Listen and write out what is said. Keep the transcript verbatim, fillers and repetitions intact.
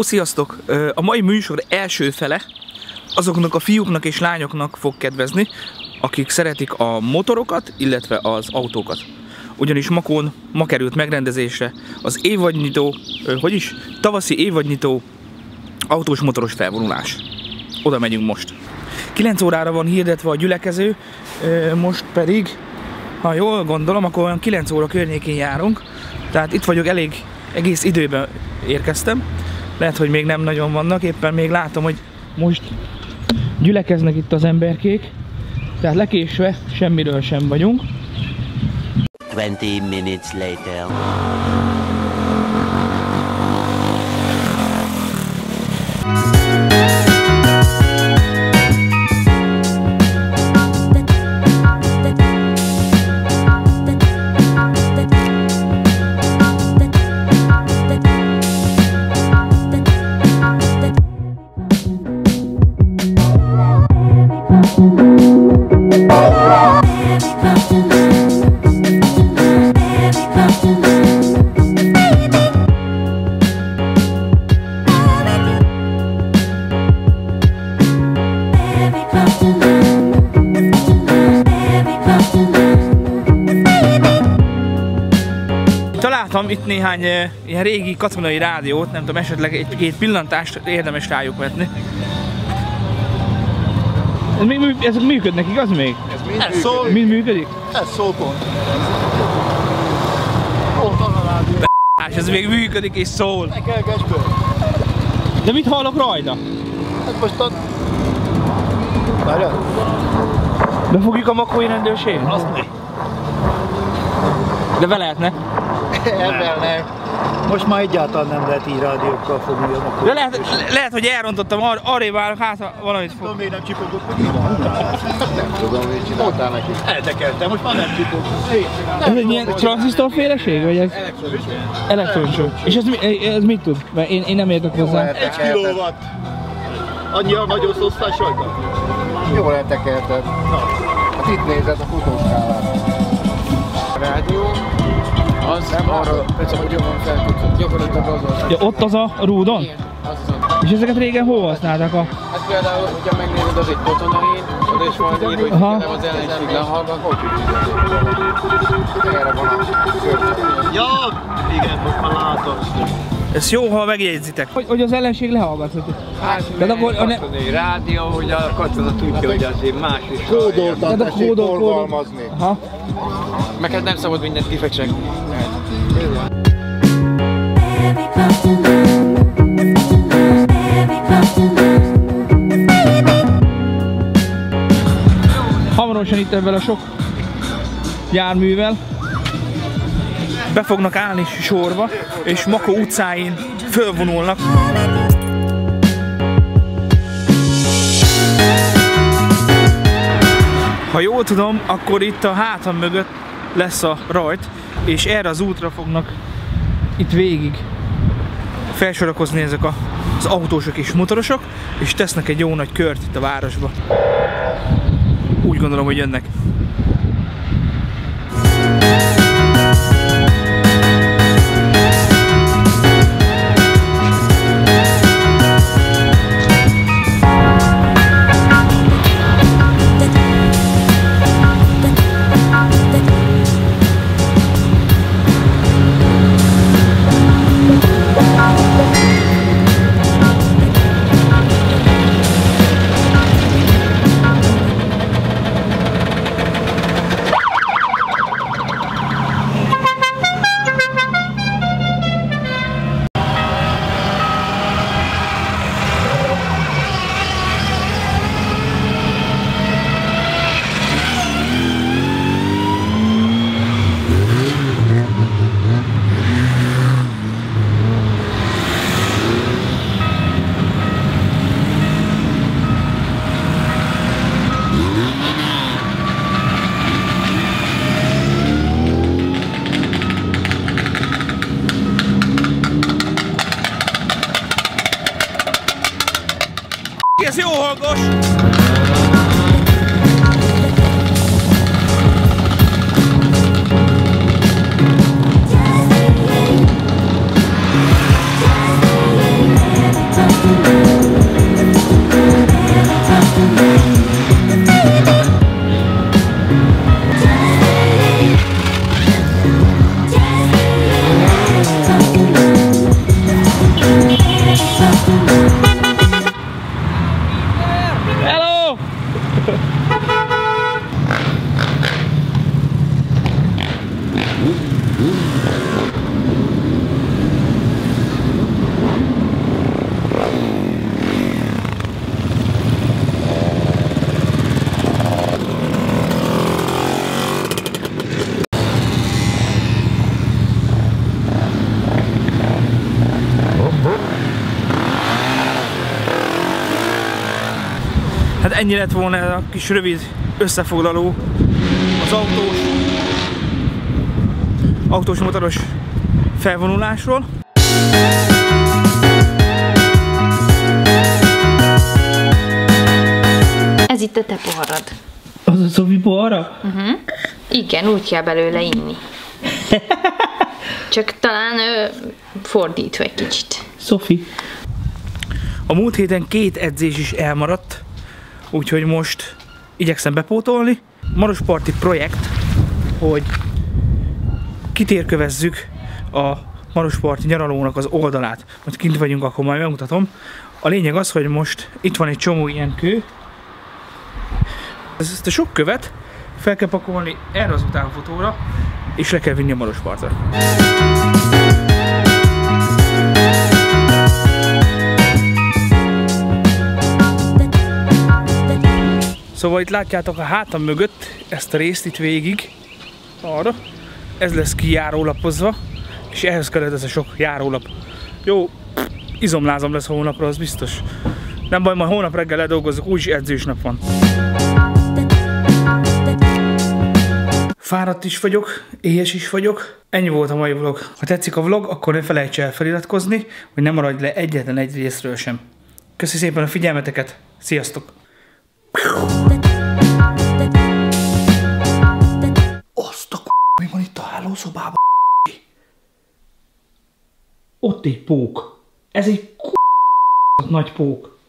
sziasztok! A mai műsor első fele azoknak a fiúknak és lányoknak fog kedvezni, akik szeretik a motorokat, illetve az autókat. Ugyanis Makón ma került megrendezésre az évadnyitó, hogy is? Tavaszi évadnyitó autós motoros felvonulás. Oda megyünk most. kilenc órára van hirdetve a gyülekező, most pedig, ha jól gondolom, akkor olyan kilenc óra környékén járunk. Tehát itt vagyok, elég egész időben érkeztem. Lehet, hogy még nem nagyon vannak, éppen még látom, hogy most gyülekeznek itt az emberkék. Tehát lekésve semmiről sem vagyunk. húsz minutes later. Találtam itt néhány e, ilyen régi katonai rádiót, nem tudom, esetleg egy-két pillantást érdemes rájuk vetni. Ez még, ezek működnek, igaz még? Ez mind ez szól. Mind működik? Ez szól pont. Pont az a rádió. B***ás, ez még működik és szól. Ne kell gesből. De mit hallok rajta? Ez most a... Várjál. Befogjuk a makói rendőrség? Azt ne. De be lehetne. Ebben nem. Most már egyáltalán nem lehet így rádiókkal fogni a makói. De lehet, le, lehet, hogy elrontottam, ar arrébb állok, hát valamit fog. Tudom, miért nem csipogok, hogy mi van? Nem tudom, mit csináltál neki. Eltekeltem, most már nem csipogok. Ez egy ilyen tranzisztorféleség, vagy ez? Elektronső. És ez, ez mit tud? Mert én, én nem értek hozzá. Egy kilowatt. Annyi a nagy osztosztás rajta? Jól eltekelted. Hát itt nézed a futóskálát. A rádió az nem arra, hogy jobban fel tudsz, gyakorlatilag azon. Ja, ott az a rúdon? Igen, az azon. És ezeket régen hol használták a... Hát például, hogyha megnézed, az egy katonai, oda is van így, hogy nem az ellenség lehallgat, hogy tudjuk. Erre van a környezet. Ja, igen, most már látom. Ez jó, ha megjegyzitek. Hogy, hogy az ellenség lehallgat. Hát, tehát akkor a ne... rádió, hogy a katona tudja, hogy azért más is. Kódoltan tessék forgalmazni. Aha. Meg hát nem szabad mindent kifecsegni. Hamarosan itt ebben a sok járművel be fognak állni sorba, és Makó utcáin fölvonulnak. Ha jól tudom, akkor itt a hátam mögött lesz a rajt, és erre az útra fognak itt végig felsorakozni ezek a, az autósok és motorosok, és tesznek egy jó nagy kört itt a városba. Úgy gondolom, hogy jönnek. Ez jó hangos! Hát ennyi lett volna ez a kis rövid összefoglaló az autós, autós motoros felvonulásról. Ez itt a te poharad. Az a Szofi pohara? Uh-huh. Igen, úgy kell belőle inni. Csak talán ö, fordítva egy kicsit. Szofi. A múlt héten két edzés is elmaradt, úgyhogy most igyekszem bepótolni. Marosparti projekt, hogy kitérkövezzük a Marosparti nyaralónak az oldalát. Majd kint vagyunk, akkor majd megmutatom. A lényeg az, hogy most itt van egy csomó ilyen kő. Ezt a sok követ fel kell pakolni erre az utánfutóra, és le kell vinni a Marospartra. Szóval itt látjátok a hátam mögött ezt a részt itt végig, arra. Ez lesz kijárólapozva, és ehhez kellett ez a sok járólap. Jó, izomlázam lesz hónapra, az biztos. Nem baj, majd hónap reggel ledolgozok, úgyis edzős nap van. Fáradt is vagyok, éhes is vagyok. Ennyi volt a mai vlog. Ha tetszik a vlog, akkor ne felejts el feliratkozni, hogy ne maradj le egyetlen egy részről sem. Köszi szépen a figyelmeteket, sziasztok! Azt a k***, mi van itt a hálószobában? Ott egy pók. Ez egy k***, nagy pók.